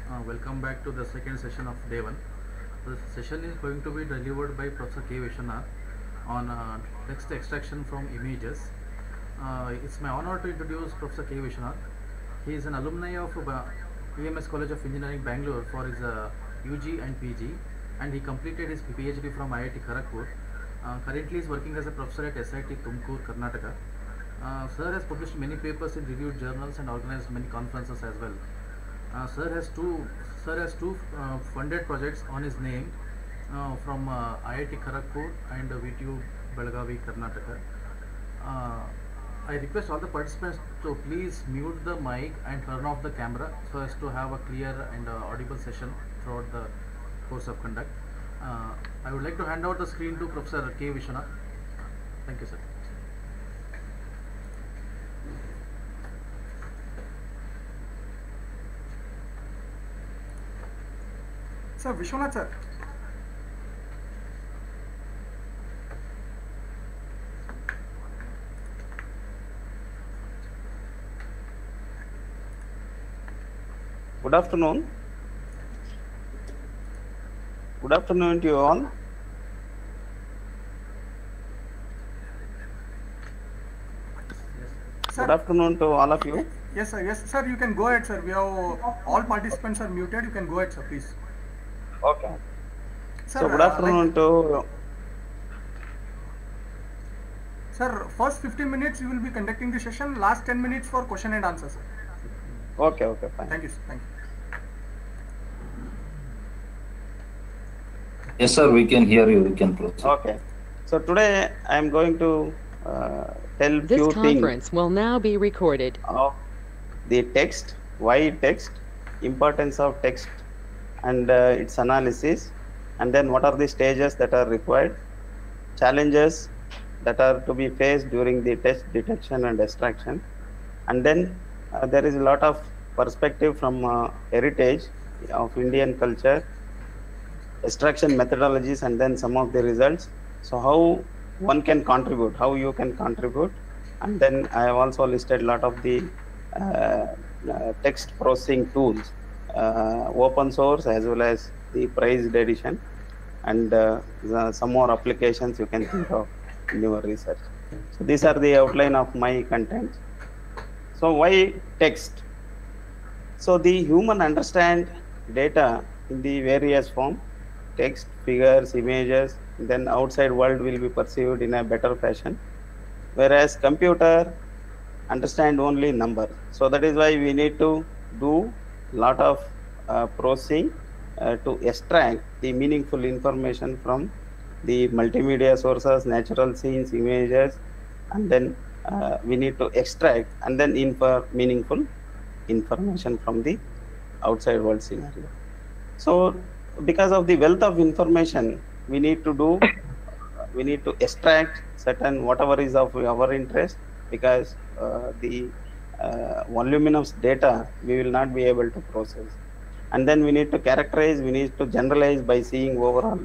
Welcome back to the second session of day one. The session is going to be delivered by Professor K. Vishwanath on text extraction from images. It's my honor to introduce Professor K. Vishwanath. He is an alumni of EMS College of Engineering, Bangalore for his UG and PG, and he completed his PhD from IIT Kharagpur. Currently, he is working as a professor at SIT Tumkur, Karnataka. Sir has published many papers in reviewed journals and organized many conferences as well. Sir has two funded projects on his name from IIT Kharagpur and VTU Belagavi, Karnataka. Uh, I request all the participants to please mute the mic and turn off the camera so as to have a clear and audible session throughout the course of conduct. Uh, I would like to hand out the screen to Professor K. Vishwanath. Thank you, sir. Sir, Vishwanath sir. Good afternoon. Good afternoon to you all. Sir. Good afternoon to all of you. Yes, sir. Yes, sir. You can go ahead, sir. We have all participants are muted. You can go ahead, sir, please. Okay. Sir, So good afternoon to. Sir, first 15 minutes you will be conducting the session. Last 10 minutes for question and answer, sir. Okay, fine. Thank you, sir. Thank you. Yes, sir, we can hear you. We can proceed. Okay. So today I am going to tell This few conference things will now be recorded. of the text, why text, importance of text and its analysis, and then what are the stages that are required, challenges that are to be faced during the text detection and extraction, and then there is a lot of perspective from heritage of Indian culture, extraction methodologies, and then some of the results. So how one can contribute, how you can contribute, and then I have also listed a lot of the text processing tools, open source as well as the priced edition, and some more applications you can think of in your research. So these are the outline of my content. So why text? So the human understand data in the various form, text, figures, images, then outside world will be perceived in a better fashion, whereas computer understand only number. So that is why we need to do lot of processing to extract the meaningful information from the multimedia sources, natural scenes, images, and then we need to extract and then infer meaningful information from the outside world scenario. So because of the wealth of information, we need to extract certain whatever is of our interest, because the voluminous data we will not be able to process, and then we need to characterize, we need to generalize by seeing overall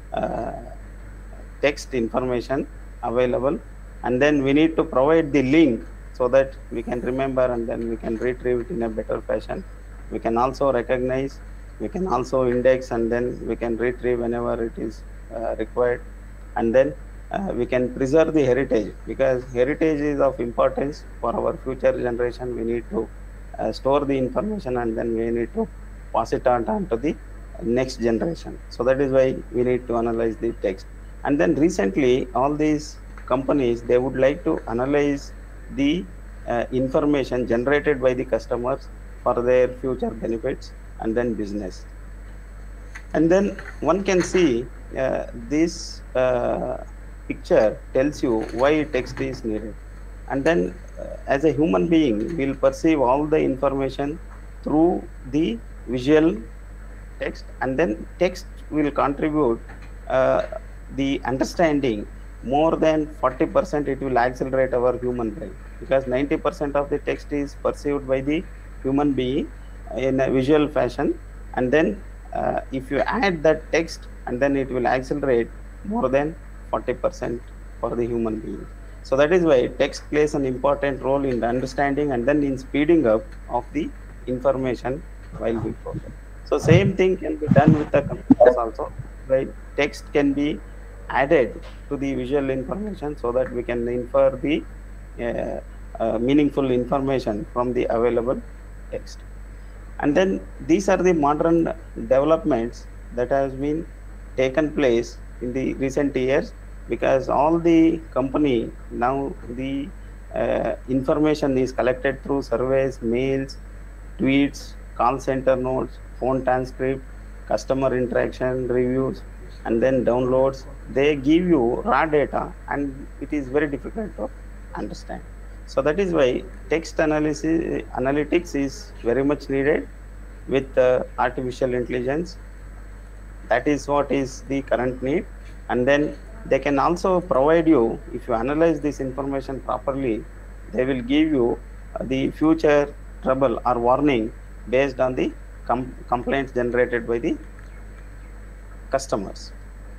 text information available, and then we need to provide the link so that we can remember and then we can retrieve it in a better fashion. We can also recognize, we can also index, and then we can retrieve whenever it is required, and then we can preserve the heritage, because heritage is of importance for our future generation. We need to store the information and then we need to pass it on to the next generation. So that is why we need to analyze the text. And then recently all these companies, they would like to analyze the information generated by the customers for their future benefits and then business. And then one can see this picture tells you why text is needed. And then as a human being, we'll perceive all the information through the visual text, and then text will contribute the understanding more than 40%. It will accelerate our human brain, because 90% of the text is perceived by the human being in a visual fashion, and then if you add that text, and then it will accelerate more than 40% for the human being. So that is why text plays an important role in the understanding and then in speeding up of the information while we process. So same thing can be done with the computers also. Right? Text can be added to the visual information so that we can infer the meaningful information from the available text. And then these are the modern developments that has been taken place in the recent years, because all the company now the information is collected through surveys, mails, tweets, call center notes, phone transcript, customer interaction, reviews, and then downloads. They give you raw data, and it is very difficult to understand. So that is why text analytics is very much needed with artificial intelligence. That is what is the current need. And then they can also provide you, if you analyze this information properly, they will give you the future trouble or warning based on the complaints generated by the customers.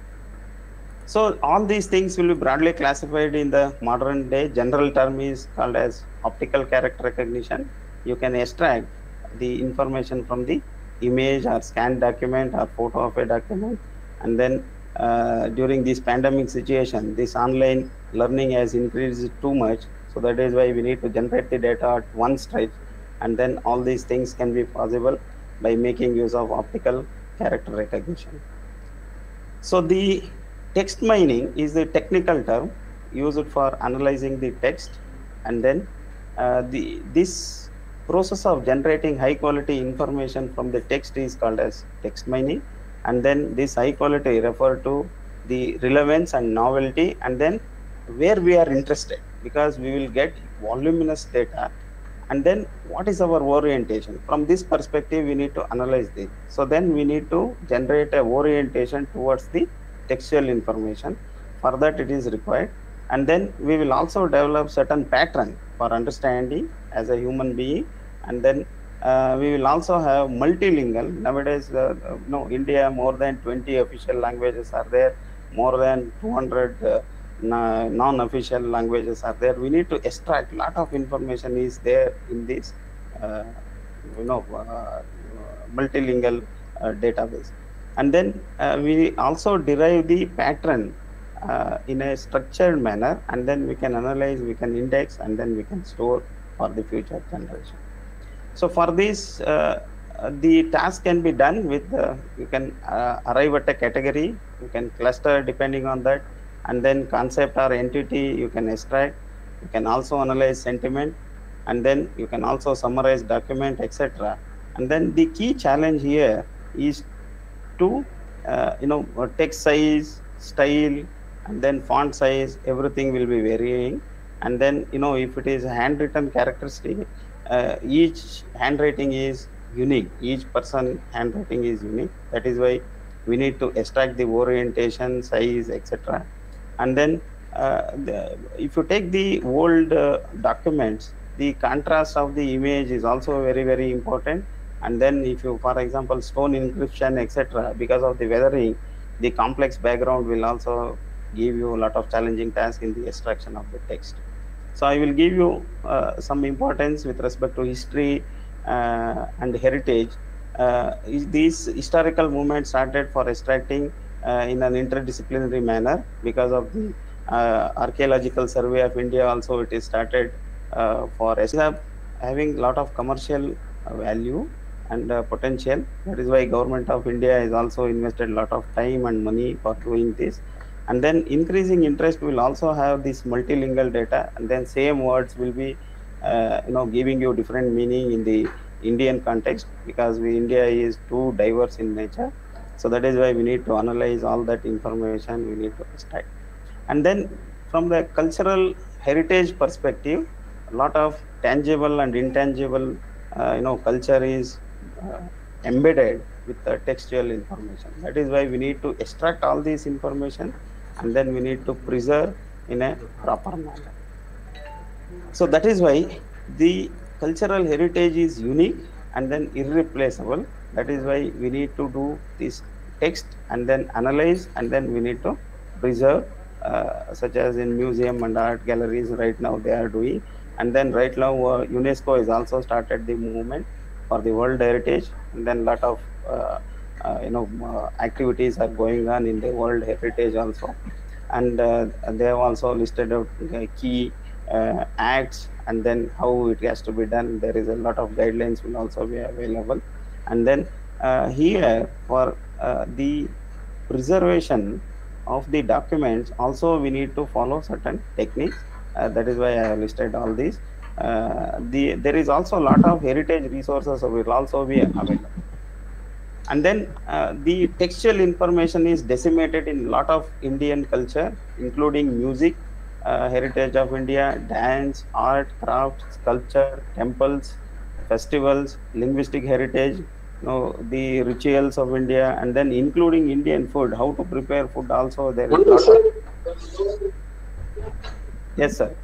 So all these things will be broadly classified in the modern day. General term is called as optical character recognition. You can extract the information from the image or scanned document or photo of a document. And then during this pandemic situation, this online learning has increased too much. So that is why we need to generate the data at one stretch. And then all these things can be possible by making use of optical character recognition. So the text mining is the technical term used for analyzing the text, and then this process of generating high quality information from the text is called as text mining. And then this high quality refer to the relevance and novelty, and then where we are interested, because we will get voluminous data. And then what is our orientation? From this perspective, we need to analyze this. So then we need to generate a orientation towards the textual information. For that it is required. And then we will also develop certain pattern for understanding as a human being. And then we will also have multilingual. Nowadays, India, more than 20 official languages are there, more than 200 non-official languages are there. We need to extract lot of information is there in this multilingual database. And then we also derive the pattern in a structured manner, and then we can analyze, we can index, and then we can store for the future generation. So for this, the task can be done with, you can arrive at a category, you can cluster depending on that, and then concept or entity you can extract. You can also analyze sentiment, and then you can also summarize document, etc. And then the key challenge here is to text size, style, and then font size, everything will be varying. And then if it is handwritten characteristic, each handwriting is unique, each person handwriting is unique. That is why we need to extract the orientation, size, etc. And then if you take the old documents, the contrast of the image is also very, very important. And then if you, for example, stone encryption, etc., because of the weathering, the complex background will also give you a lot of challenging tasks in the extraction of the text. So I will give you some importance with respect to history and heritage. These historical movements started for extracting in an interdisciplinary manner because of the Archaeological Survey of India. Also, it is started for having a lot of commercial value and potential. That is why Government of India has also invested a lot of time and money for doing this. And then increasing interest will also have this multilingual data, and then same words will be giving you different meaning in the Indian context, because India is too diverse in nature. So that is why we need to analyze all that information, we need to extract. And then from the cultural heritage perspective, a lot of tangible and intangible culture is embedded with the textual information. That is why we need to extract all this information, and then we need to preserve in a proper manner. So that is why the cultural heritage is unique and then irreplaceable. That is why we need to do this text and then analyze, and then we need to preserve, such as in museum and art galleries right now they are doing. And then right now UNESCO has also started the movement for the World Heritage, and then lot of activities are going on in the World Heritage also, and they have also listed out key acts, and then how it has to be done. There is a lot of guidelines will also be available, and then here for the preservation of the documents also we need to follow certain techniques. That is why I have listed all these. There is also a lot of heritage resources will also be available. And then the textual information is decimated in a lot of Indian culture, including music, heritage of India, dance, art, craft, sculpture, temples, festivals, linguistic heritage, the rituals of India, and then including Indian food, how to prepare food also there is lot of. Yes, sir.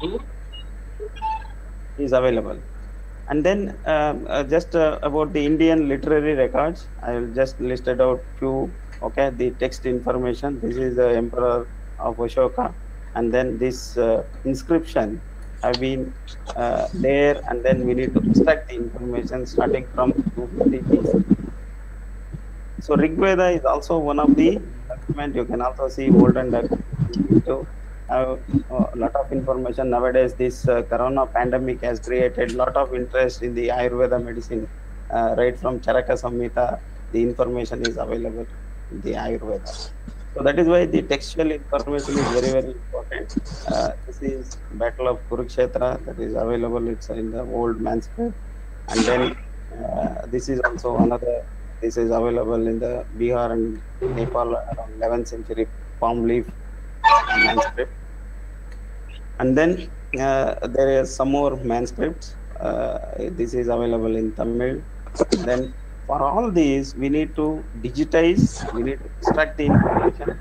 Is available. And then just about the Indian literary records, I will just listed out few. Okay, the text information. This is the Emperor of Ashoka, and then this inscription have been there, and then we need to extract the information starting from 250 BC. So Rig Veda is also one of the document. You can also see olden document to have a lot of information. Nowadays, this corona pandemic has created a lot of interest in the Ayurveda medicine. Right from Charaka Samhita, the information is available in the Ayurveda. So that is why the textual information is very, very important. This is Battle of Kurukshetra that is available. It's in the old manuscript. And then this is also another, this is available in the Bihar and Nepal around 11th century palm leaf manuscript. And then there is some more manuscripts. This is available in Tamil. Then for all these, we need to digitize, we need to extract the information,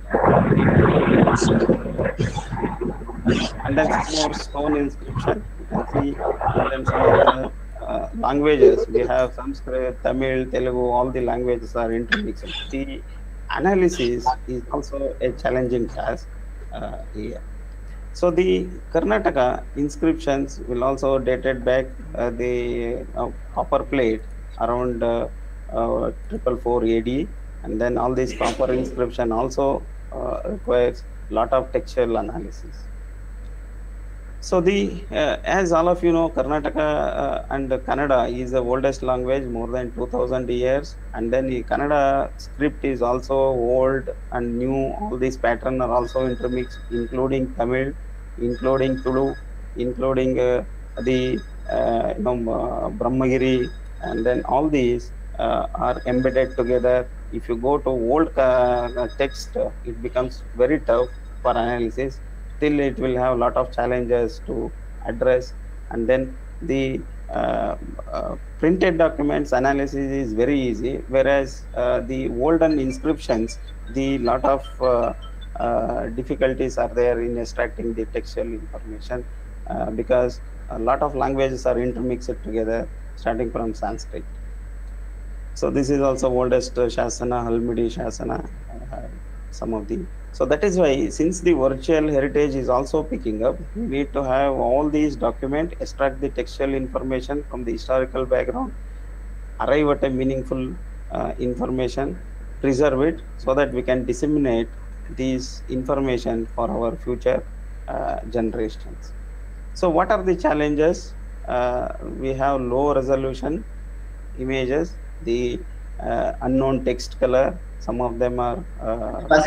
and then some more stone inscription. You can see, and then some of the languages. We have Sanskrit, Tamil, Telugu, all the languages are intermixed. The analysis is also a challenging task here. So the Karnataka inscriptions will also dated back the copper plate around 444 AD, and then all this copper inscription also requires lot of textual analysis. So the as all of you know, Karnataka and Kannada is the oldest language, more than 2000 years, and then the Kannada script is also old and new. All these patterns are also intermixed, including Tamil, including Tulu, including the Brahmagiri, and then all these are embedded together. If you go to old text, it becomes very tough for analysis. Still, it will have a lot of challenges to address. And then the printed documents analysis is very easy, whereas the olden inscriptions, the lot of difficulties are there in extracting the textual information because a lot of languages are intermixed together, starting from Sanskrit. So this is also oldest Shasana, Halmidi Shasana, some of the. So that is why, since the virtual heritage is also picking up, we need to have all these documents, extract the textual information from the historical background, arrive at a meaningful information, preserve it so that we can disseminate these information for our future generations. So what are the challenges? We have low resolution images, the unknown text color. Some of them are lot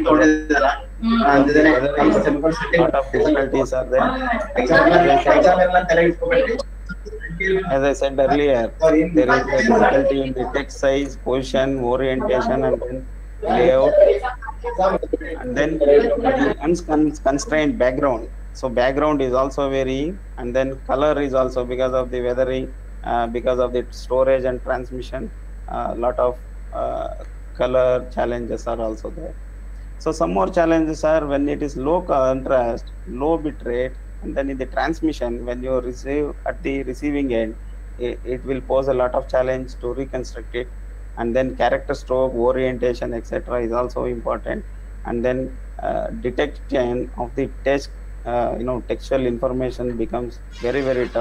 of difficulties are there. As I said earlier, there is a difficulty in the text size, position, orientation, and then layout, and then the unconstrained background. So background is also varying, and then color is also, because of the weathering, because of the storage and transmission, a lot of color challenges are also there. So some more challenges are when it is low contrast, low bit rate, and then in the transmission, when you receive at the receiving end, it will pose a lot of challenge to reconstruct it. And then character stroke, orientation, etc. is also important. And then detection of the text, textual information becomes very, very tough.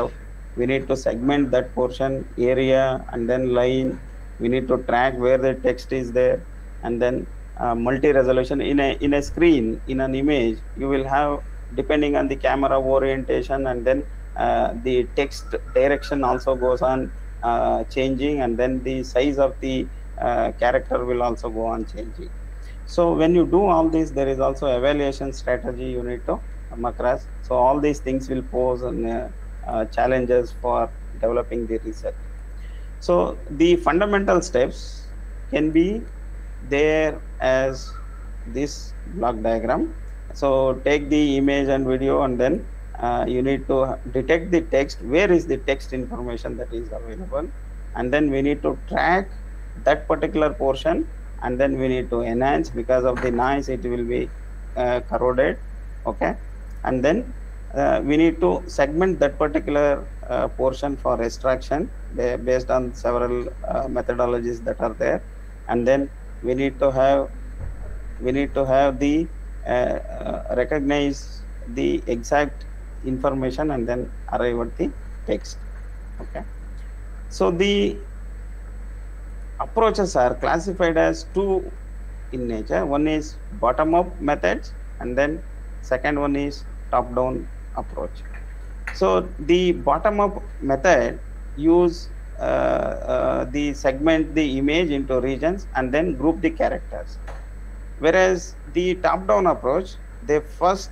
we need to segment that portion, area, and then line. We need to track where the text is there, and then multi-resolution. In a screen, in an image, you will have, depending on the camera orientation, and then the text direction also goes on changing, and then the size of the character will also go on changing. So when you do all this, there is also evaluation strategy you need to come across. So all these things will pose challenges for developing the research. So the fundamental steps can be there as this block diagram. So take the image and video, and then you need to detect the text. Where is the text information that is available? And then we need to track that particular portion, and then we need to enhance. Because of the noise, it will be corroded. Okay, and then we need to segment that particular portion for extraction based on several methodologies that are there, and then we need to have the recognize the exact information and then arrive at the text. Okay, so the approaches are classified as two in nature. One is bottom up methods, and then second one is top down approach. So the bottom up method use the segment the image into regions and then group the characters, whereas the top down approach, they first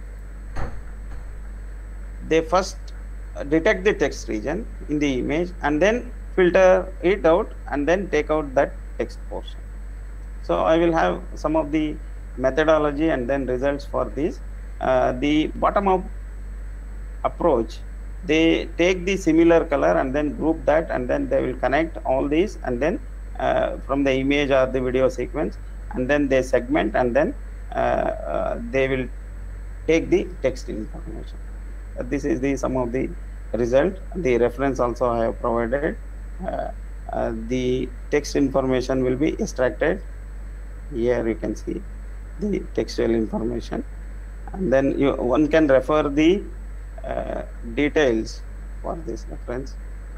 detect the text region in the image and then filter it out and then take out that text portion. So I will have some of the methodology and then results for this. The bottom up approach, they take the similar color and then group that, and then they will connect all these, and then from the image or the video sequence, and then they segment, and then they will take the text information. This is the some of the result. The reference also I have provided. The text information will be extracted. Here you can see the textual information, and then one can refer the details for this reference.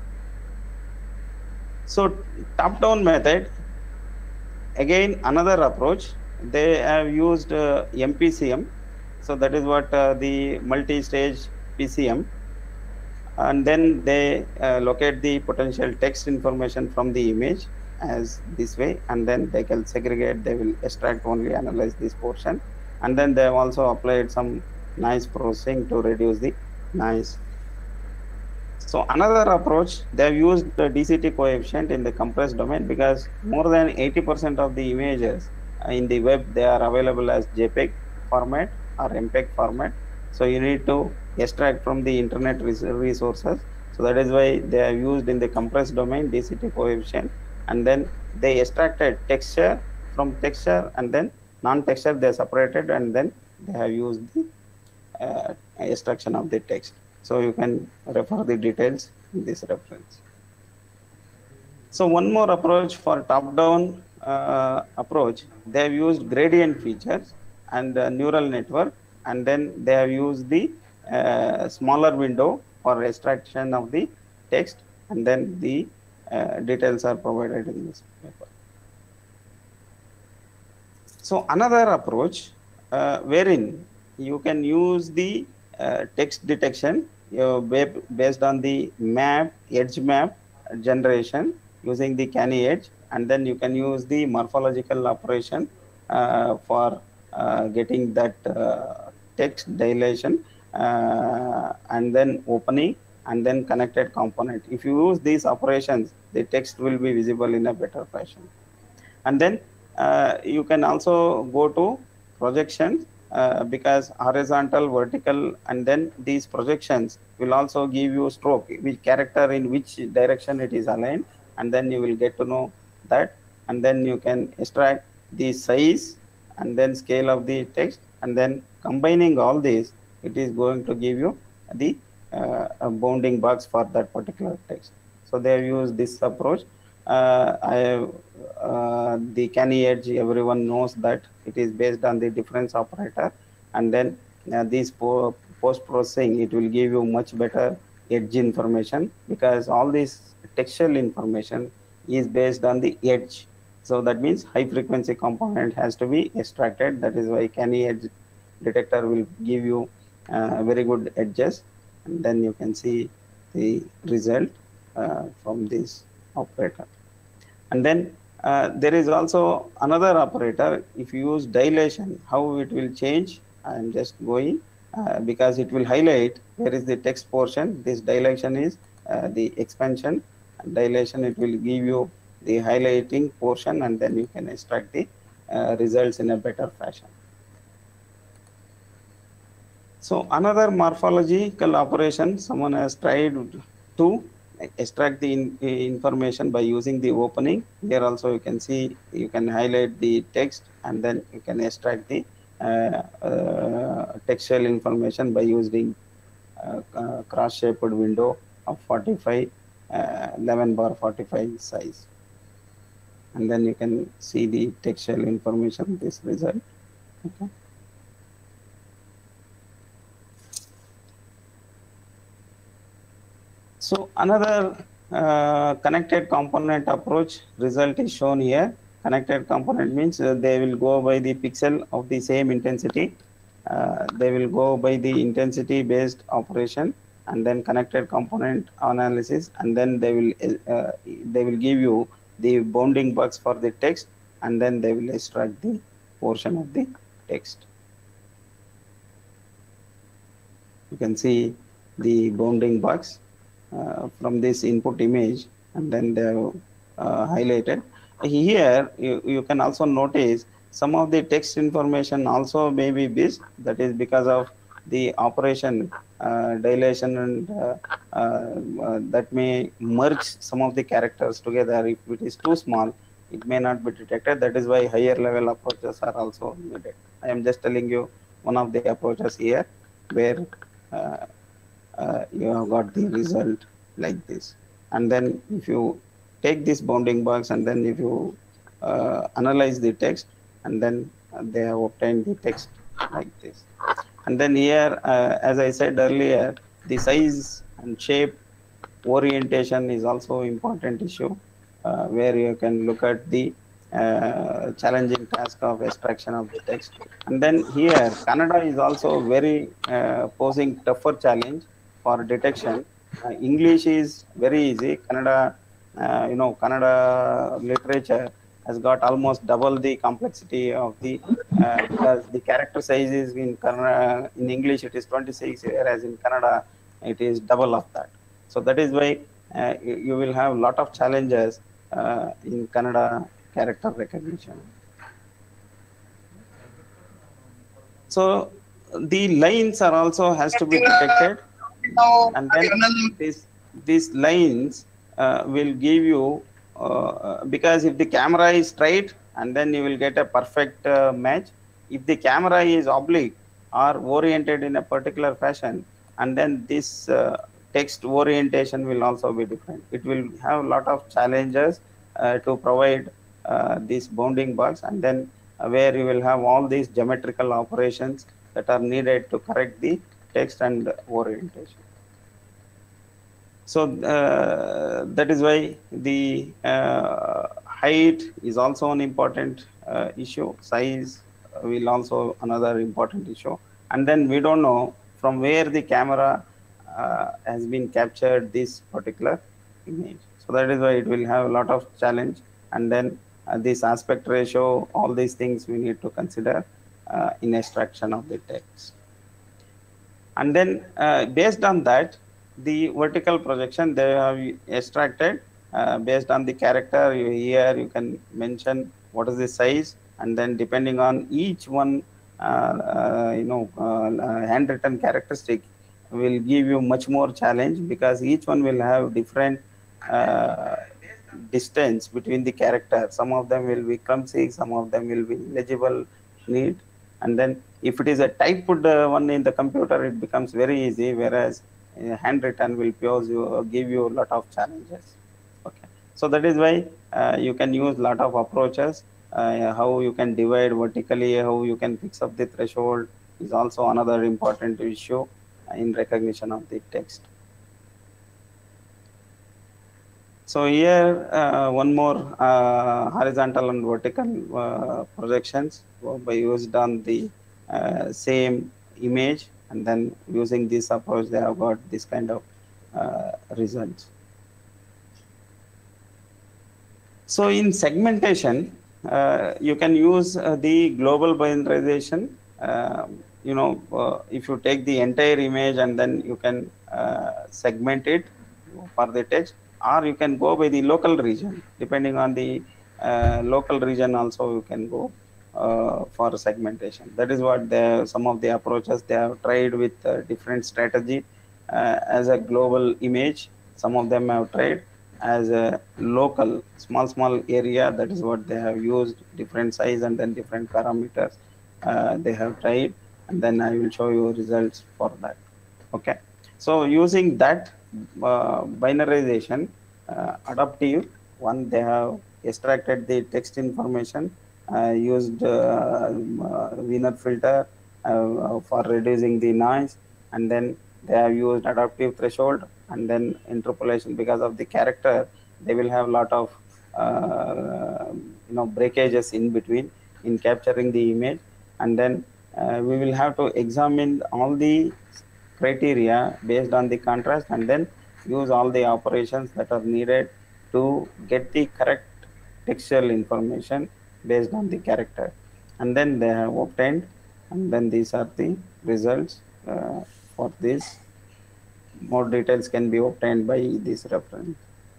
So top down method, again another approach. They have used MPCM. So that is what the multi-stage PCM, and then they locate the potential text information from the image as this way, and then they can segregate. They will extract only, analyze this portion, and then they have also applied some noise processing to reduce the noise. So another approach, they have used the DCT coefficient in the compressed domain, because more than 80% of the images in the web, they are available as JPEG format or MPEG format. So you need to extract from the internet resources. So that is why they are used in the compressed domain DCT coefficient, and then they extracted texture from texture, and then non-texture they separated, and then they have used the extraction of the text. So you can refer the details in this reference. So one more approach for top-down approach, they have used gradient features and neural network, and then they have used the smaller window for extraction of the text, and then the details are provided in this paper. So another approach wherein you can use the text detection based on the map, edge map generation using the Canny Edge, and then you can use the morphological operation for getting that text dilation and then opening and then connected component. If you use these operations, the text will be visible in a better fashion. And then you can also go to projections, because horizontal, vertical, and then these projections will also give you stroke, which character in which direction it is aligned, and then you will get to know that, and then you can extract the size and then scale of the text, and then combining all these, it is going to give you the bounding box for that particular text. So they have used this approach. The Canny Edge, everyone knows that it is based on the difference operator, and then these post processing, it will give you much better edge information, because all this textual information is based on the edge. So that means high frequency component has to be extracted. That is why Canny edge detector will give you very good edges, and then you can see the result from this operator. And then there is also another operator. If you use dilation, how it will change? I am just going because it will highlight where is the text portion. This dilation is the expansion, and dilation it will give you the highlighting portion, and then you can extract the results in a better fashion. So another morphological operation, someone has tried to extract the information by using the opening. Here also you can see, you can highlight the text, and then you can extract the textual information by using cross-shaped window of 45 11 bar 45 size, and then you can see the textual information, this result. Okay. So another connected component approach result is shown here. Connected component means they will go by the pixel of the same intensity. They will go by the intensity based operation, and then connected component analysis, and then they will give you the bounding box for the text, and then they will extract the portion of the text. You can see the bounding box from this input image, and then they have highlighted. Here you can also notice some of the text information also may be missed. That is because of the operation dilation, and that may merge some of the characters together. If it is too small, it may not be detected. That is why higher level approaches are also needed. I am just telling you one of the approaches here where you have got the result like this. And then if you take this bounding box, and then if you analyze the text, and then they have obtained the text like this. And then here, as I said earlier, the size and shape orientation is also important issue, where you can look at the challenging task of extraction of the text. And then here, Kannada is also very posing tougher challenge for detection. English is very easy. Kannada, Kannada literature has got almost double the complexity of the because the character size is in Kannada, in English it is 26, whereas in Kannada it is double of that. So that is why you will have a lot of challenges in Kannada character recognition. So the lines are also has to be detected, and then these lines will give you because if the camera is straight, and then you will get a perfect match. If the camera is oblique or oriented in a particular fashion, and then this text orientation will also be different. It will have a lot of challenges to provide this bounding box, and then where you will have all these geometrical operations that are needed to correct the text and orientation. So that is why the height is also an important issue. Size will also another important issue. And then we don't know from where the camera has been captured this particular image. So that is why it will have a lot of challenge. And then this aspect ratio, all these things we need to consider in extraction of the text. And then based on that, the vertical projection they have extracted based on the character. Here you can mention what is the size, and then depending on each one handwritten characteristic will give you much more challenge, because each one will have different distance between the characters. Some of them will be clumsy, some of them will be legible, neat, and then if it is a typed one in the computer, it becomes very easy, whereas handwritten will give you a lot of challenges. Okay, so that is why you can use a lot of approaches. How you can divide vertically, how you can fix up the threshold is also another important issue in recognition of the text. So here one more horizontal and vertical projections by used on the same image, and then using this approach they have got this kind of results. So in segmentation, you can use the global binarization. If you take the entire image and then you can segment it for the text, or you can go by the local region. Depending on the local region also you can go for segmentation. That is what some of the approaches they have tried with different strategy. As a global image, some of them have tried as a local small area. That is what they have used, different size and then different parameters they have tried, and then I will show you results for that. Okay, so using that binarization adaptive one, they have extracted the text information, used Wiener filter for reducing the noise, and then they have used adaptive threshold, and then interpolation. Because of the character, they will have a lot of breakages in between in capturing the image, and then we will have to examine all the criteria based on the contrast, and then use all the operations that are needed to get the correct textual information based on the character, and then they have obtained, and then these are the results for this. More details can be obtained by this reference.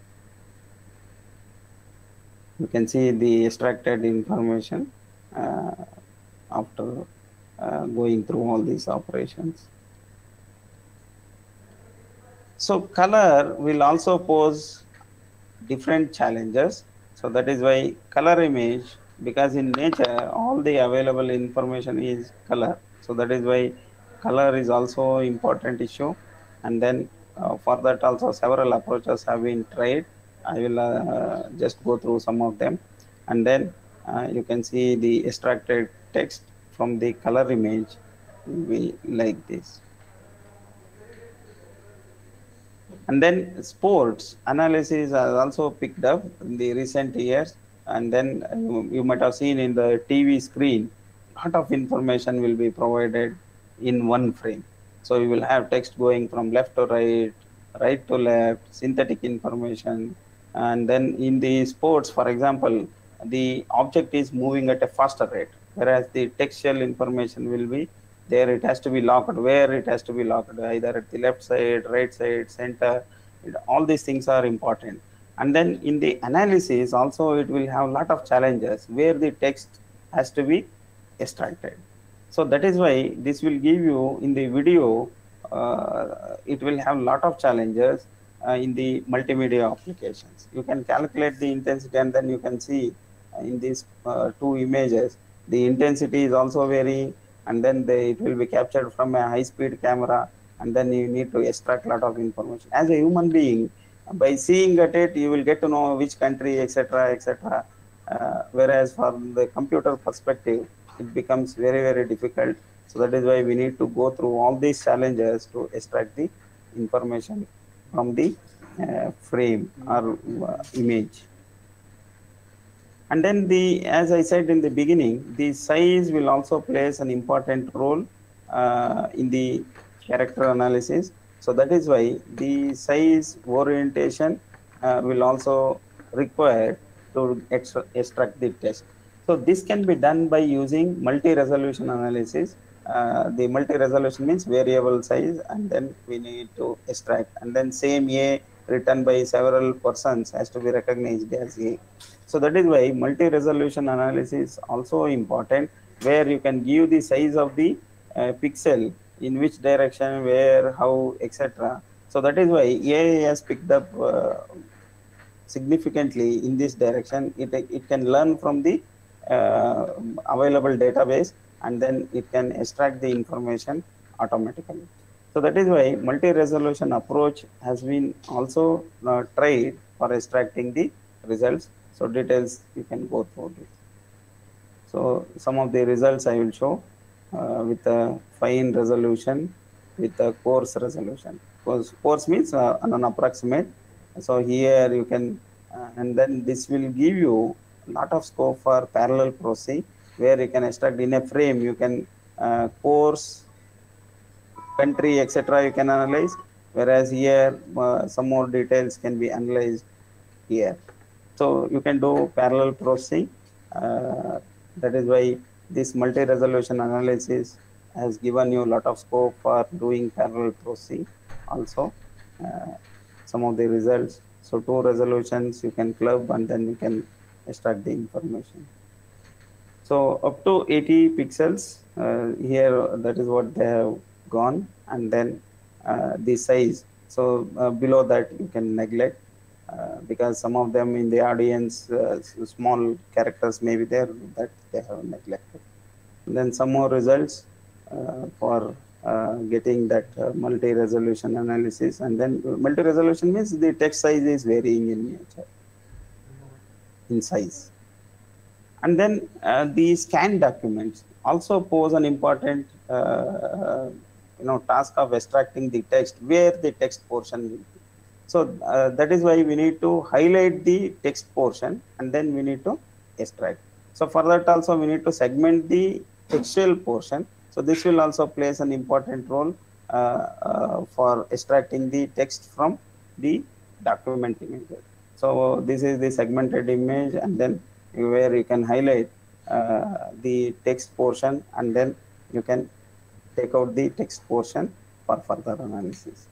You can see the extracted information after going through all these operations. So color will also pose different challenges. So that is why color image, because in nature all the available information is color. So that is why color is also important issue. And then for that also several approaches have been tried. I will just go through some of them, and then you can see the extracted text from the color image will be like this. And then sports analysis has also picked up in the recent years, and then you might have seen in the TV screen, lot of information will be provided in one frame. So you will have text going from left to right, right to left, synthetic information. And then in the sports, for example, the object is moving at a faster rate, whereas the textual information will be there. It has to be locked, where it has to be locked, either at the left side, right side, center. All these things are important. And then in the analysis also, it will have a lot of challenges where the text has to be extracted. So that is why this will give you in the video, it will have a lot of challenges in the multimedia applications. You can calculate the intensity, and then you can see in these two images, the intensity is also varying, and then it will be captured from a high-speed camera, and then you need to extract a lot of information. As a human being, by seeing at it, you will get to know which country, etc., etc. Whereas from the computer perspective, it becomes very, very difficult. So that is why we need to go through all these challenges to extract the information from the frame or image. And then as I said in the beginning, the size will also plays an important role in the character analysis. So that is why the size orientation will also require to extract the text. So this can be done by using multi-resolution analysis. The multi-resolution means variable size, and then we need to extract, and then same A written by several persons has to be recognized as A. So that is why multi-resolution analysis is also important, where you can give the size of the pixel, in which direction, where, how, etc. So that is why AI has picked up significantly in this direction. It can learn from the available database, and then it can extract the information automatically. So that is why multi-resolution approach has been also tried for extracting the results. So details you can go through this. So some of the results I will show with a fine resolution, with a coarse resolution. Coarse means an approximate, So here you can, and then this will give you a lot of scope for parallel processing, where you can extract in a frame, you can course, country, etc. you can analyze, whereas here some more details can be analyzed here. So you can do parallel processing. That is why this multi-resolution analysis has given you a lot of scope for doing parallel processing. Also, some of the results. So 2 resolutions you can club and then you can extract the information. So up to 80 pixels here, that is what they have gone, and then the size. So below that you can neglect. Because some of them in the audience, small characters may be there that they have neglected. And then some more results for getting that multi-resolution analysis. And then multi-resolution means the text size is varying in nature, in size. And then the scan documents also pose an important task of extracting the text, where the text portion will be. So that is why we need to highlight the text portion and then we need to extract. So for that also we need to segment the textual portion. So this will also plays an important role for extracting the text from the document images. So this is the segmented image, and then where you can highlight the text portion and then you can take out the text portion for further analysis.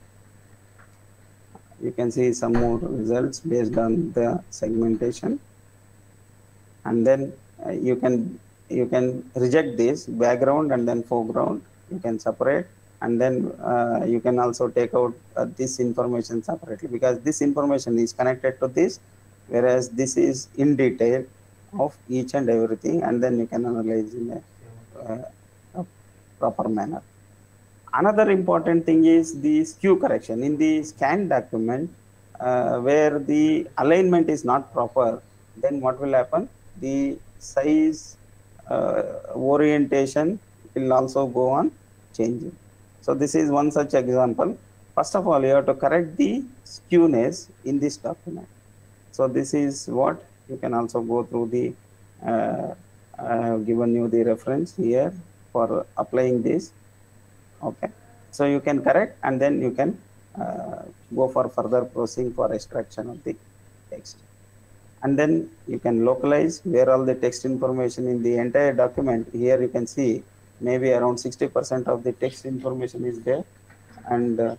You can see some more results based on the segmentation, and then you can reject this background and then foreground. You can separate, and then you can also take out this information separately, because this information is connected to this, whereas this is in detail of each and everything, and then you can analyze in a proper manner. Another important thing is the skew correction. In the scan document, where the alignment is not proper, then what will happen? The size orientation will also go on changing. So this is one such example. First of all, you have to correct the skewness in this document. So this is what you can also go through the, I have given you the reference here for applying this. Okay, so you can correct and then you can go for further processing for extraction of the text. And then you can localize where all the text information in the entire document. Here you can see maybe around 60% of the text information is there, and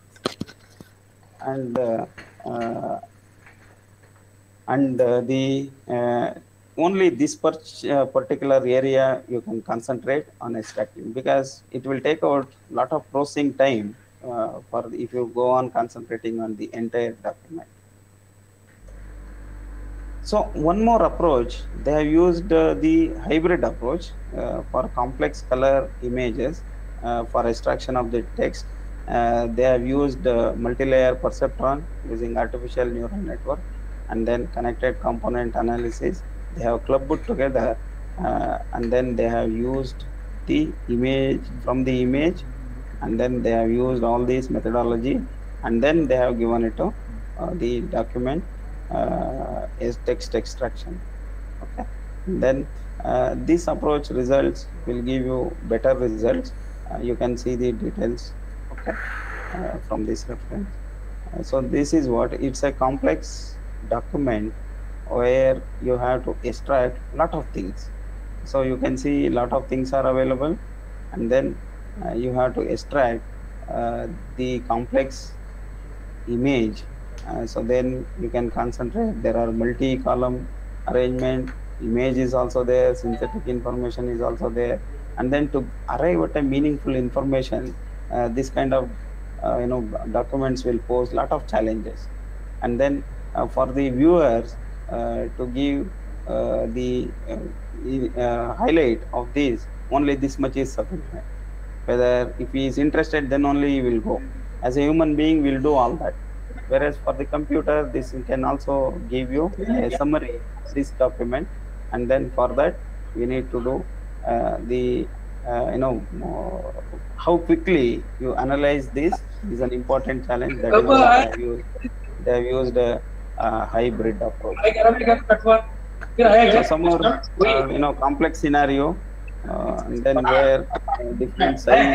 only this particular area you can concentrate on extracting, because it will take out a lot of processing time for if you go on concentrating on the entire document. So one more approach, they have used the hybrid approach for complex color images for extraction of the text. They have used multi-layer perceptron using artificial neural network, and then connected component analysis. They have clubbed together, and then they have used the image from the image, and then they have used all these methodology, and then they have given it to the document as text extraction. Okay, and then this approach results will give you better results. You can see the details, okay, from this reference. So this is what, it's a complex document where you have to extract a lot of things. So you can see a lot of things are available, and then you have to extract the complex image. So then you can concentrate. There are multi-column arrangement, image is also there, synthetic information is also there, and then to arrive at a meaningful information, this kind of documents will pose a lot of challenges. And then for the viewers to give the highlight of this, only this much is sufficient. Whether if he is interested, then only he will go. As a human being, will do all that. Whereas for the computer, this can also give you a summary of this document, and then for that we need to do how quickly you analyze this is an important challenge. That is what I use they have used a hybrid approach. So some more complex scenario, and then where different size,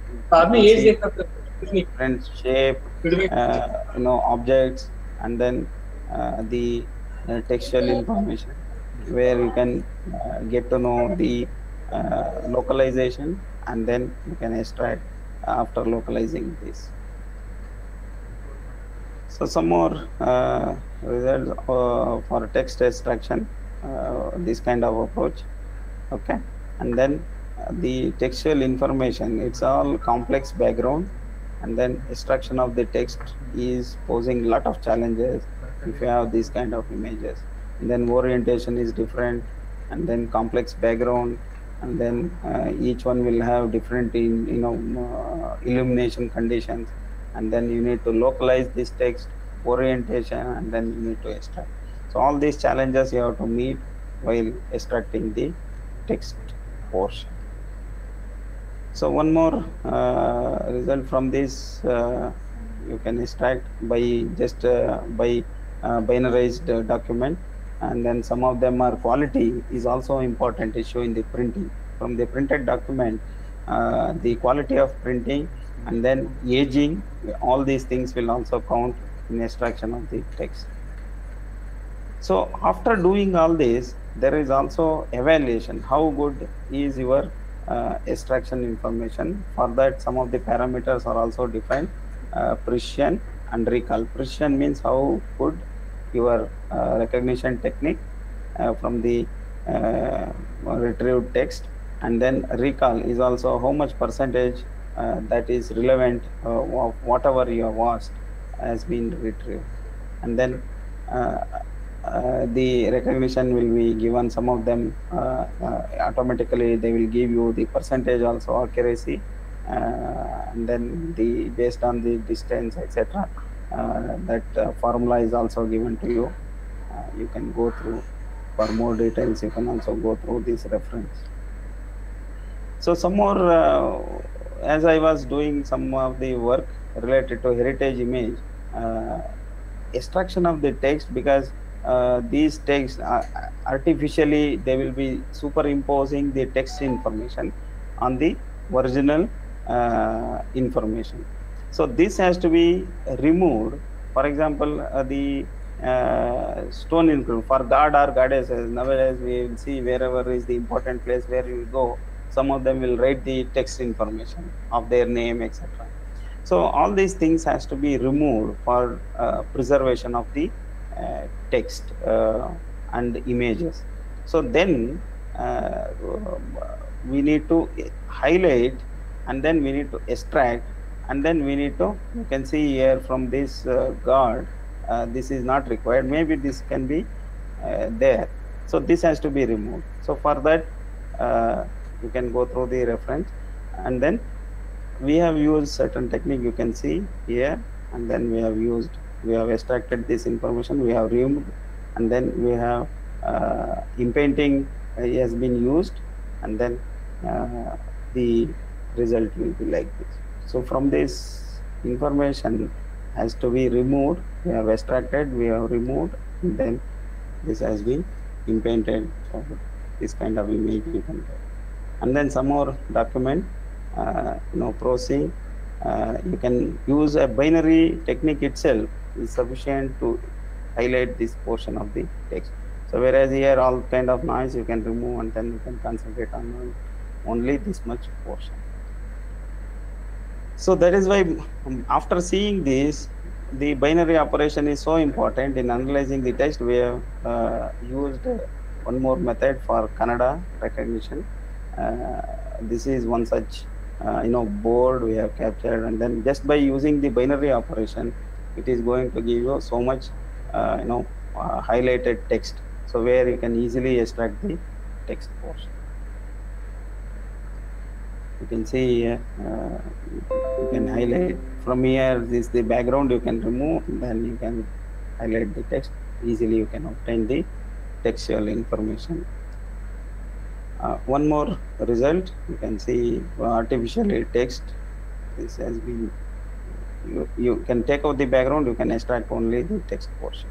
different shape, objects, and then the textual information, where you can get to know the localization, and then you can extract after localizing this. So some more results for text extraction, this kind of approach. Okay, and then the textual information, it's all complex background, and then extraction of the text is posing a lot of challenges if you have these kind of images. And then orientation is different, and then complex background, and then each one will have different illumination conditions, and then you need to localize this text orientation, and then you need to extract. So all these challenges you have to meet while extracting the text portion. So one more result from this, you can extract by just by binarized document, and then some of them are quality is also important issue in the printing. From the printed document, the quality of printing, and then aging, all these things will also count in extraction of the text. So after doing all this, there is also evaluation. How good is your extraction information? For that, some of the parameters are also defined, precision and recall. Precision means how good your recognition technique from the retrieved text, and then recall is also how much percentage that is relevant of whatever you have asked has been retrieved. And then the recognition will be given, some of them automatically they will give you the percentage also accuracy, and then the based on the distance, etc. That formula is also given to you. You can go through for more details. You can also go through this reference. So some more, as I was doing some of the work related to heritage image, extraction of the text, because these texts artificially they will be superimposing the text information on the original information. So this has to be removed. For example, the stone inscription for god or goddesses, nowadays we will see wherever is the important place where you go, some of them will write the text information of their name, etc. So all these things has to be removed for preservation of the text and images. So then we need to highlight, and then we need to extract, and then we need to, you can see here from this god, this is not required, maybe this can be there. So this has to be removed. So for that you can go through the reference, and then we have used certain technique, you can see here, and then we have extracted this information, we have removed, and then we have inpainting has been used, and then the result will be like this. So from this information has to be removed, we have extracted, we have removed, and then this has been inpainted. So this kind of image you can get. And then some more document, prosing, you can use a binary technique itself is sufficient to highlight this portion of the text. So whereas here all kind of noise you can remove, and then you can concentrate on only this much portion. So that is why after seeing this, the binary operation is so important in analyzing the text. We have used one more method for Kannada recognition. This is one such board we have captured, and then just by using the binary operation, it is going to give you so much highlighted text, so where you can easily extract the text portion. You can see here, you can highlight from here, this the background you can remove, and then you can highlight the text. Easily you can obtain the textual information. One more result, you can see artificially text. This has been you can take out the background, you can extract only the text portion.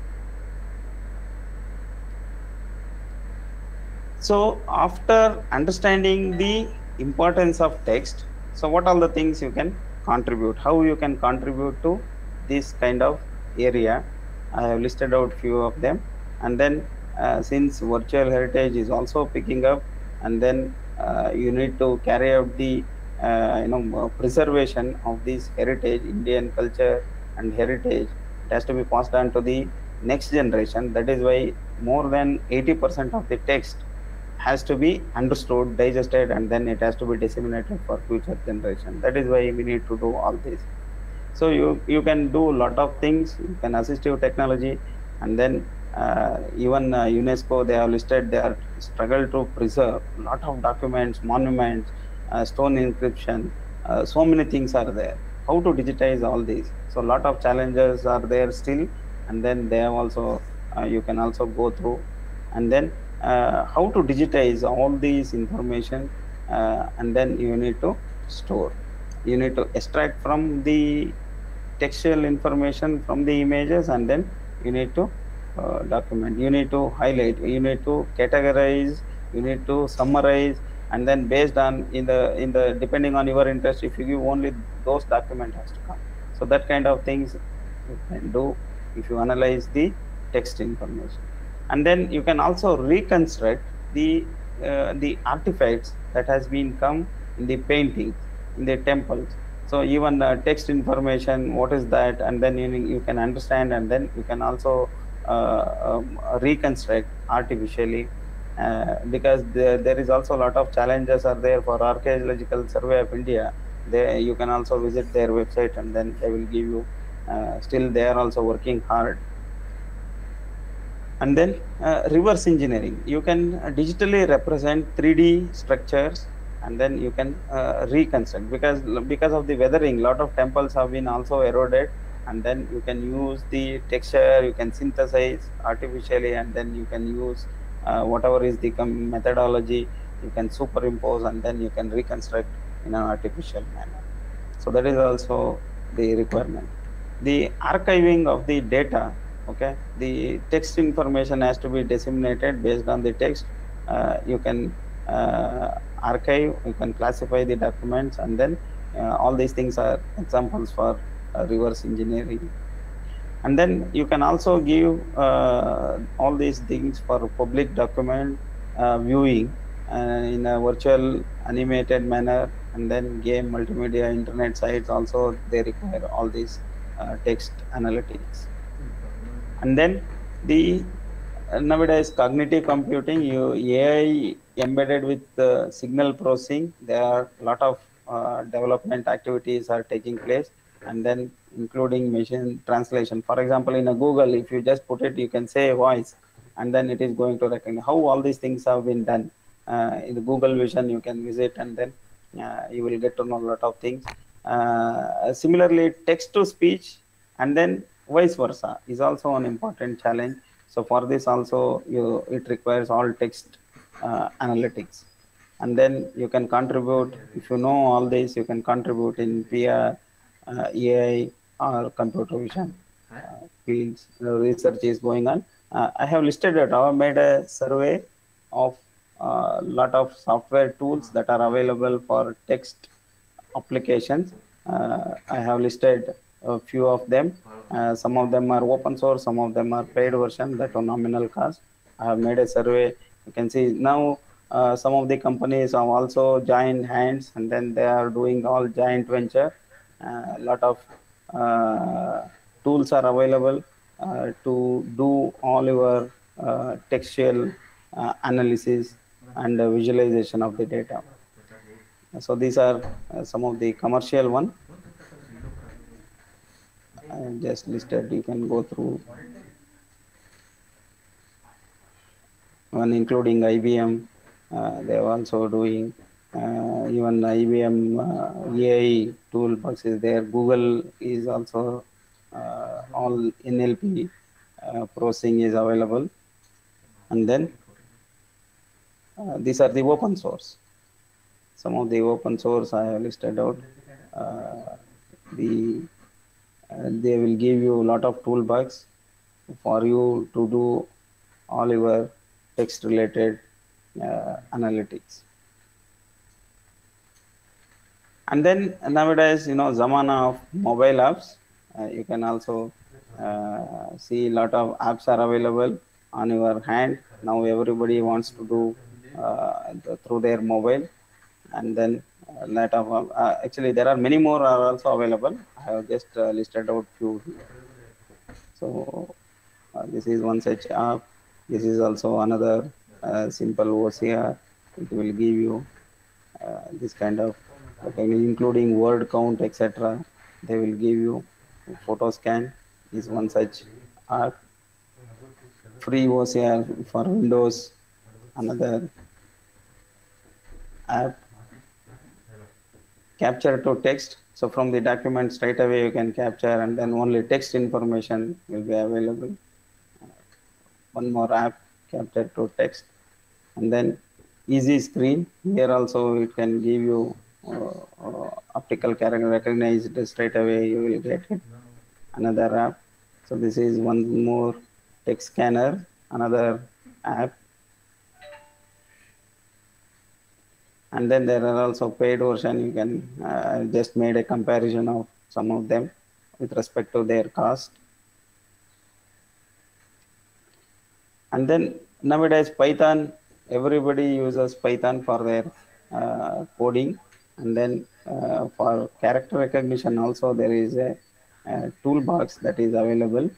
So after understanding the importance of text, so what are the things you can contribute, how you can contribute to this kind of area? I have listed out few of them. And then since virtual heritage is also picking up, and then you need to carry out the preservation of this heritage, Indian culture and heritage. It has to be passed on to the next generation. That is why more than 80% of the text has to be understood, digested, and then it has to be disseminated for future generation. That is why we need to do all this. So you can do a lot of things. You can assistive technology, and then even UNESCO, they have listed their struggle to preserve a lot of documents, monuments, stone inscription. So many things are there. How to digitize all these? So a lot of challenges are there still, and then they have also you can also go through, and then how to digitize all these information, and then you need to store. You need to extract from the textual information from the images, and then you need to document. You need to highlight. You need to categorize. You need to summarize, and then based on in the depending on your interest, if you give only those document has to come. So that kind of things you can do if you analyze the text information. And then you can also reconstruct the artifacts that has been come in the paintings, in the temples. So even text information, what is that? And then you can understand, and then you can also reconstruct artificially, because there is also a lot of challenges are there for Archaeological Survey of India. You can also visit their website, and then they will give you, still they are also working hard. And then reverse engineering. You can digitally represent 3D structures, and then you can reconstruct, because of the weathering, lot of temples have been also eroded, and then you can use the texture, you can synthesize artificially, and then you can use whatever is the methodology, you can superimpose, and then you can reconstruct in an artificial manner. So that is also the requirement. The archiving of the data. Okay, the text information has to be disseminated based on the text. You can archive, you can classify the documents, and then all these things are examples for reverse engineering. And then you can also give all these things for public document viewing in a virtual animated manner, and then game, multimedia, internet sites also, they require all these text analytics. And then the nowadays cognitive computing, AI embedded with signal processing, there are a lot of development activities are taking place, and then including machine translation. For example, in a Google, if you just put it, you can say voice, and then it is going to recognize. How all these things have been done in the Google Vision, you can visit, and then you will get to know a lot of things. Similarly, text to speech, and then vice versa is also an important challenge. So for this also, it requires all text analytics, and then you can contribute. If you know all this, you can contribute in PR, AI, or computer vision fields. Research is going on. I have listed it. I have made a survey of a lot of software tools that are available for text applications. I have listed a few of them. Some of them are open source, some of them are paid version that are nominal cost. I have made a survey. You can see now some of the companies have also joined hands, and then they are doing all giant venture. A lot of tools are available to do all your textual analysis and visualization of the data. So these are some of the commercial one. I just listed, you can go through one, including IBM. They are also doing even IBM AI toolbox is there. Google is also all NLP processing is available, and then these are the open source. Some of the open source I have listed out. The they will give you a lot of toolbox for you to do all your text related analytics. And then nowadays, zamana of mobile apps, you can also see a lot of apps are available on your hand. Now everybody wants to do through their mobile. And then lot of actually there are many more are also available. I have just listed out few here. So this is one such app. This is also another simple OCR. It will give you this kind of, including word count, etc. They will give you photo scan is one such app. Free OCR for Windows, another app. Capture to text. So from the document straight away you can capture, and then only text information will be available. One more app, capture to text. And then easy screen. Here also it can give you optical character recognized straight away, you will get it. Another app. So this is one more text scanner, another app. And then there are also paid version. You can just made a comparison of some of them with respect to their cost. And then nowadays Python, everybody uses Python for their coding. And then for character recognition also there is a toolbox that is available.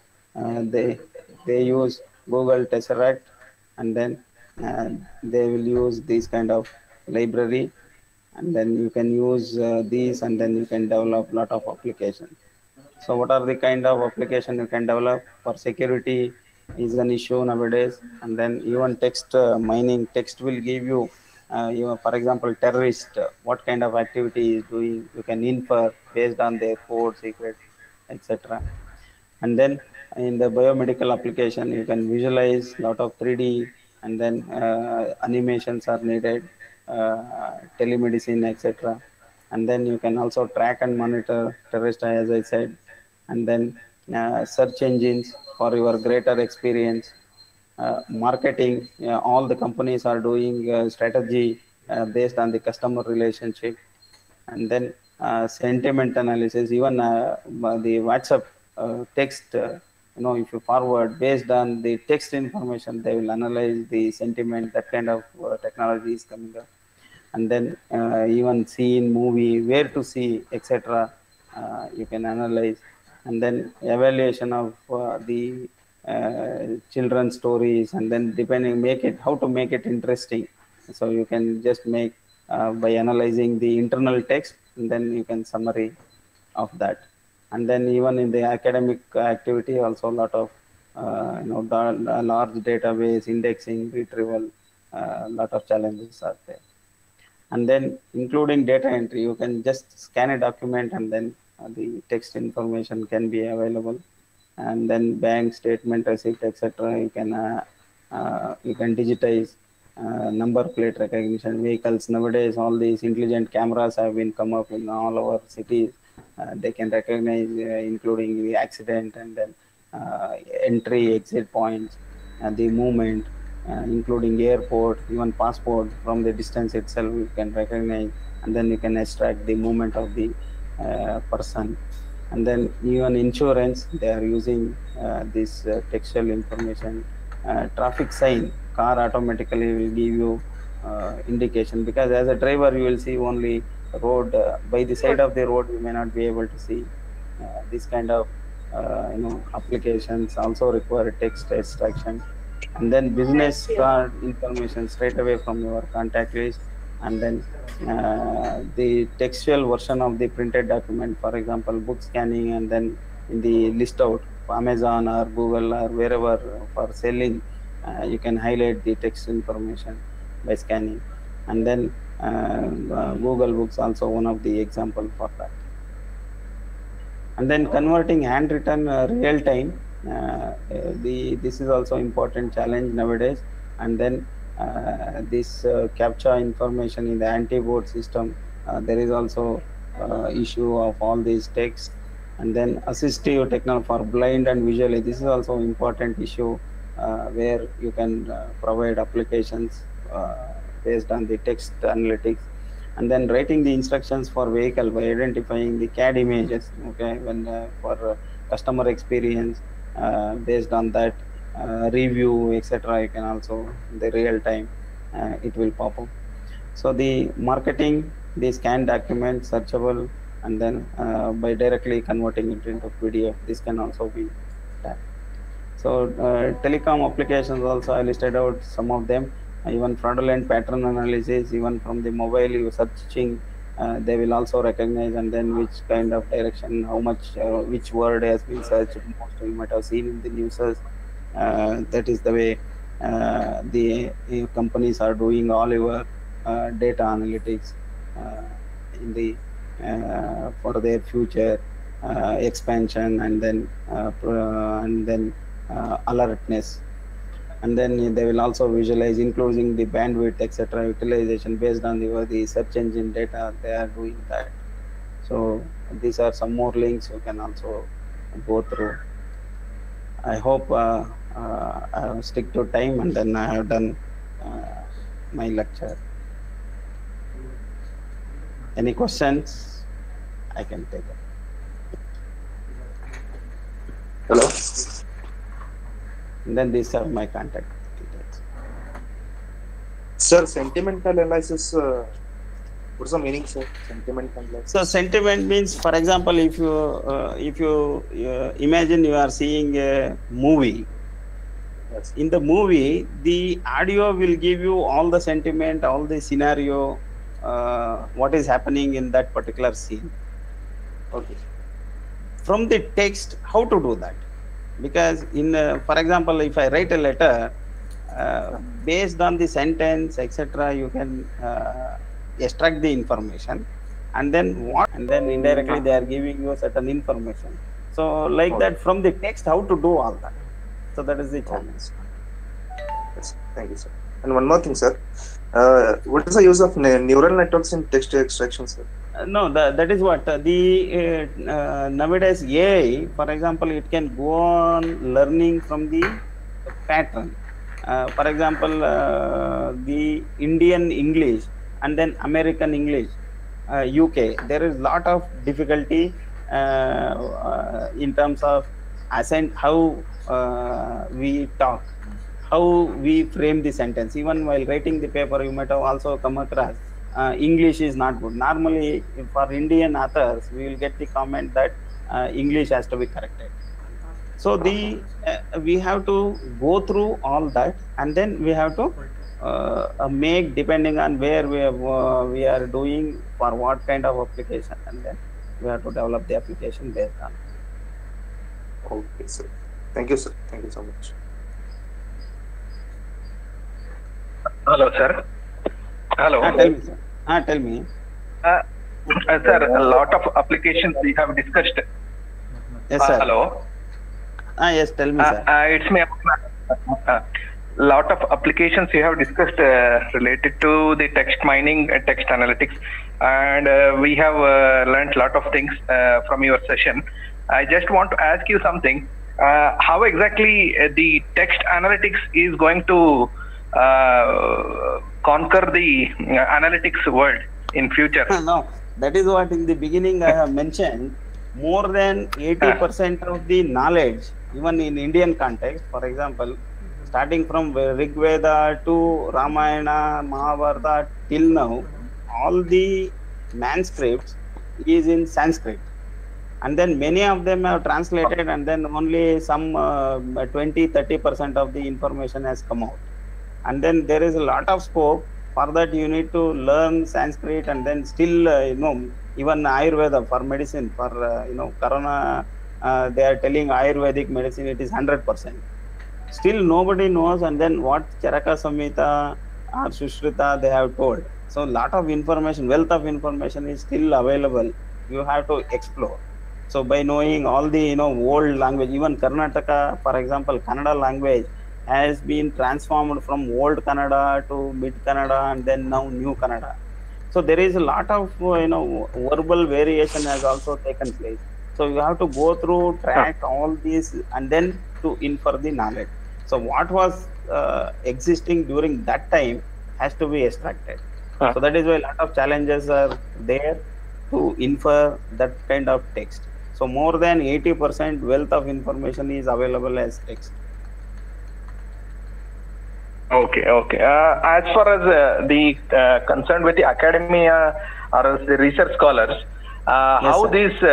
They use Google Tesseract, and then they will use this kind of library, and then you can use these, and then you can develop lot of applications. So what are the kind of application you can develop? For security is an issue nowadays, and then even text mining. Text will give you, for example, terrorist, what kind of activity is doing. You can infer based on their code, secret, etc. And then in the biomedical application, you can visualize lot of 3D, and then animations are needed, telemedicine, etc. And then you can also track and monitor terrorist, as I said. And then search engines for your greater experience. Marketing, all the companies are doing strategy based on the customer relationship. And then sentiment analysis, even the WhatsApp text, if you forward based on the text information, they will analyze the sentiment. That kind of technology is coming up. And then even see in movie, where to see, etc. You can analyze. And then evaluation of the children's stories, and then depending, how to make it interesting. So you can just make by analyzing the internal text, and then you can summary of that. And then even in the academic activity, also a lot of large database indexing, retrieval, lot of challenges are there. And then including data entry, you can just scan a document, and then the text information can be available. And then bank statement, receipt, etc. You can digitize. Number plate recognition, vehicles. Nowadays all these intelligent cameras have been come up in all our cities. They can recognize including the accident, and then entry, exit points, and the movement, including airport, even passport. From the distance itself you can recognize, and then you can extract the movement of the person. And then even insurance, they are using this textual information. Traffic sign, car automatically will give you indication, because as a driver you will see only road, by the side of the road you may not be able to see. This kind of applications also require text extraction. And then business card information straight away from your contact list. And then the textual version of the printed document, for example, book scanning, and then in the list out, Amazon or Google or wherever for selling, you can highlight the text information by scanning. And then Google Books also one of the example for that. And then converting handwritten real time, this is also important challenge nowadays. And then this capture information in the anti-board system, there is also issue of all these text. and then assistive technology for blind and visually. This is also important issue where you can provide applications based on the text analytics, and then writing the instructions for vehicle by identifying the CAD images, okay, when for customer experience, based on that review, etc. You can also the real time it will pop up. So the marketing, the scan document searchable, and then by directly converting it into PDF, this can also be done. So telecom applications also I listed out some of them. Even fraudulent pattern analysis, even from the mobile you searching, they will also recognize, and then which kind of direction, how much, which word has been searched most. You might have seen in the news. That is the way the companies are doing all your data analytics in the for their future expansion, and then alertness, and then they will also visualize, including the bandwidth, etc. utilization based on the search engine data. They are doing that. So these are some more links you can also go through. I hope I will stick to time, and then I have done my lecture. Any questions? I can take it. Hello. And then these are my contact details. Sir, sentimental analysis. What's the meaning, sir? Sentimental analysis. So sentiment means, for example, if you imagine you are seeing a movie. Yes. In the movie, the audio will give you all the sentiment, all the scenario, what is happening in that particular scene. Okay. From the text, how to do that? Because in, for example, if I write a letter, based on the sentence, etc., you can extract the information, and then indirectly they are giving you certain information. So like Okay. that, from the text, how to do all that? So that is the challenge. Yes. Thank you, sir. And one more thing, sir. What is the use of neural networks in text extraction, sir? No, that is what the nowadays AI, for example, it can go on learning from the pattern. For example, the Indian English and then American English, UK, there is lot of difficulty in terms of accent, how we talk, how we frame the sentence. Even while writing the paper, you might have also come across English is not good. Normally, for Indian authors, we will get the comment that English has to be corrected. So we have to go through all that, and then we have to make, depending on where we are doing for what kind of application, and then we have to develop the application based on. Okay, sir. Thank you, sir. Thank you so much. Hello, sir. Hello. Tell me, sir. Tell me. Sir, a lot of applications we have discussed. Yes, sir. Hello. Yes, tell me, sir. It's me. Lot of applications we have discussed related to the text mining and text analytics, and we have learned a lot of things from your session. I just want to ask you something. How exactly the text analytics is going to conquer the analytics world in future? No, that is what in the beginning I have mentioned. More than 80% of the knowledge, even in Indian context, for example, starting from Rig Veda to Ramayana, Mahabharata till now, all the manuscripts is in Sanskrit. And then many of them have translated, and then only some 20-30% of the information has come out. And then there is a lot of scope. For that, you need to learn Sanskrit, and then still, even Ayurveda for medicine, for, Corona, they are telling Ayurvedic medicine, it is 100%. Still nobody knows, and then what Charaka Samhita or Sushrita they have told. So lot of information, wealth of information is still available. You have to explore. So by knowing all the old language, even Karnataka, for example, Kannada language has been transformed from old Kannada to mid Kannada, and then now new Kannada. So there is a lot of verbal variation has also taken place. So you have to go through, track all these, and then to infer the knowledge. So what was existing during that time has to be extracted. So that is why a lot of challenges are there to infer that kind of text. So more than 80% wealth of information is available as text. Okay. As far as the concern with the academia or else the research scholars, how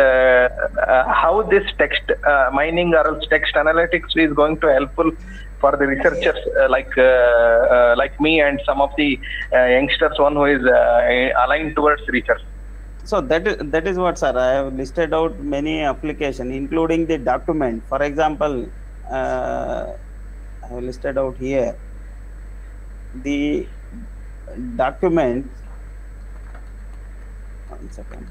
this text mining or else text analytics is going to helpful for the researchers like me and some of the youngsters, one who is aligned towards research. So that is what, sir, I have listed out many applications, including the document. For example, I have listed out here the document. 1 second.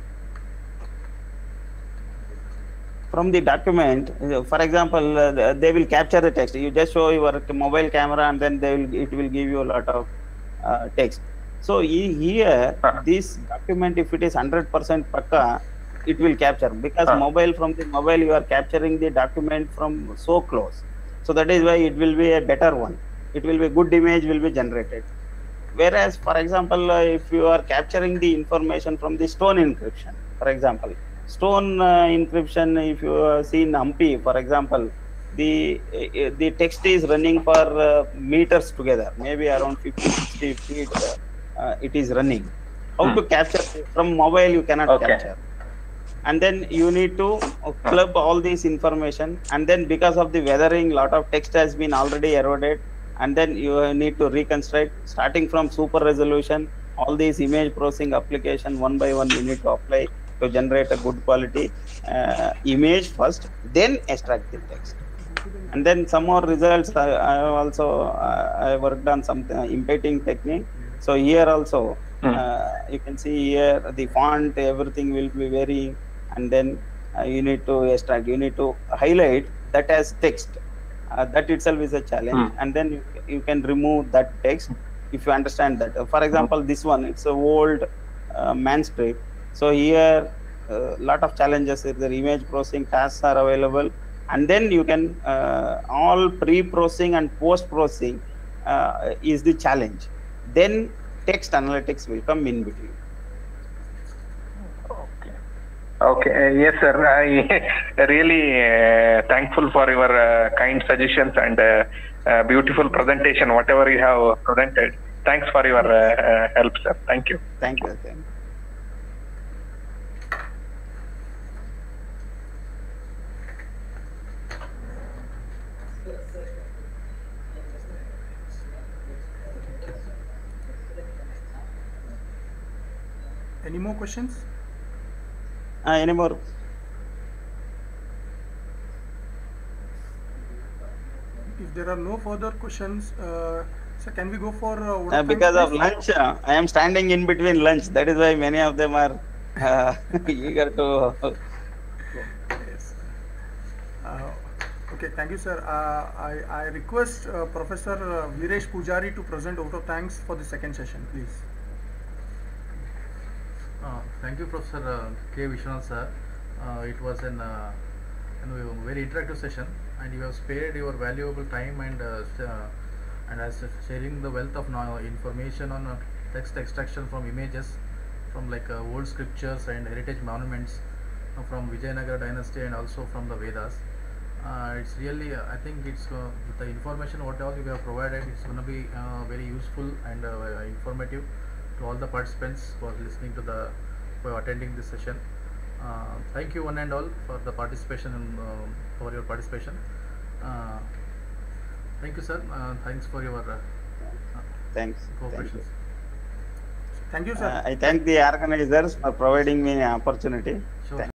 From the document, for example, they will capture the text. You just show your mobile camera, and then it will give you a lot of text. So here, this document, if it is 100% pakka, it will capture, because from the mobile you are capturing the document from so close. So that is why it will be a better one. It will be good image will be generated. Whereas, for example, if you are capturing the information from the stone encryption, for example, stone encryption, if you have seen Hampi, for example, the text is running for meters together, maybe around 50-60 feet. It is running. How to capture from mobile? You cannot capture, and then you need to club all this information, and then because of the weathering, lot of text has been already eroded, and then you need to reconstruct, starting from super resolution. All these image processing application, one by one you need to apply to generate a good quality image first, then extract the text. And then some more results. I worked on some embedding technique. So here also you can see here the font, everything will be varying, and then you need to extract, you need to highlight that as text. That itself is a challenge, and then you can remove that text if you understand that. For example, this one, it's a old manuscript. So here lot of challenges. The image processing tasks are available, and then you can all pre-processing and post-processing is the challenge. Then text analytics will come in between. Okay. Yes, sir. I really thankful for your kind suggestions and beautiful presentation, whatever you have presented. Thanks for your help, sir. Thank you. Thank you. Any more questions? Any more? If there are no further questions, so can we go for because of lunch, I am standing in between lunch. That is why many of them are eager to. Yes. Okay, thank you, sir. I request Professor Viresh Pujari to present vote of thanks for the second session, please. Thank you, Professor K. Vishwanath, sir. It was a very interactive session, and you have spared your valuable time and as sharing the wealth of information on text extraction from images from old scriptures and heritage monuments from Vijayanagara dynasty and also from the Vedas. It's really, I think it's with the information what all you have provided, it's going to be very useful and informative to all the participants for listening to for attending this session. Thank you one and all for the participation and for your participation. Thank you, sir. Thanks for your cooperation. Thank you, sir. I thank the organizers for providing me an opportunity. Sure.